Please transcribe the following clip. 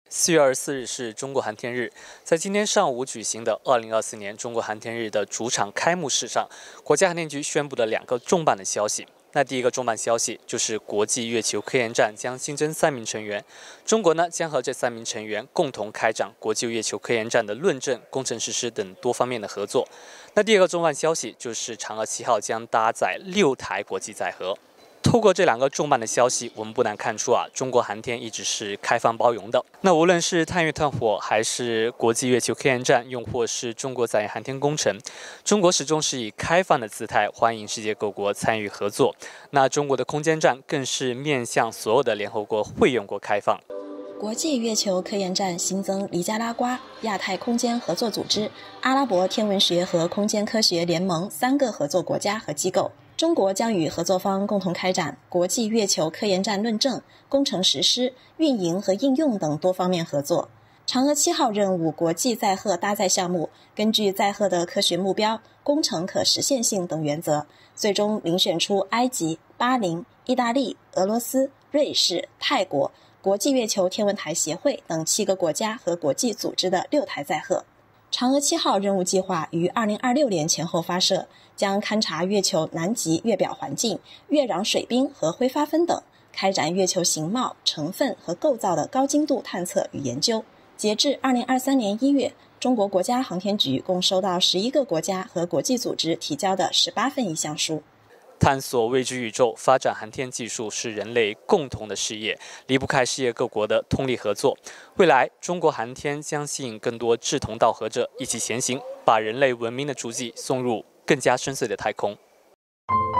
4月24日是中国航天日，在今天上午举行的2024年中国航天日的主场开幕式上，国家航天局宣布了2个重磅的消息。那第一个重磅消息就是国际月球科研站将新增3名成员，中国呢将和这3名成员共同开展国际月球科研站的论证、工程实施等多方面的合作。那第二个重磅消息就是嫦娥7号将搭载6台国际载荷。透过这2个重磅的消息，我们不难看出中国航天一直是开放包容的。那无论是探月探火，还是国际月球科研站，又或是中国载人航天工程，中国始终是以开放的姿态欢迎世界各国参与合作。那中国的空间站更是面向所有的联合国会员国开放。 国际月球科研站新增尼加拉瓜、亚太空间合作组织、阿拉伯天文学和空间科学联盟3个合作国家和机构。中国将与合作方共同开展国际月球科研站论证、工程实施、运营和应用等多方面合作。嫦娥7号任务国际载荷搭载项目根据载荷的科学目标、工程可实现性等原则，最终遴选出埃及、巴林、意大利、俄罗斯、瑞士、泰国、国际月球天文台协会等7个国家和国际组织的6台载荷。嫦娥7号任务计划于2026年前后发射，将勘察月球南极月表环境、月壤水冰和挥发分等，开展月球形貌、成分和构造的高精度探测与研究。截至2023年1月，中国国家航天局共收到11个国家和国际组织提交的18份意向书。 探索未知宇宙、发展航天技术是人类共同的事业，离不开世界各国的通力合作。未来，中国航天将吸引更多志同道合者一起前行，把人类文明的足迹送入更加深邃的太空。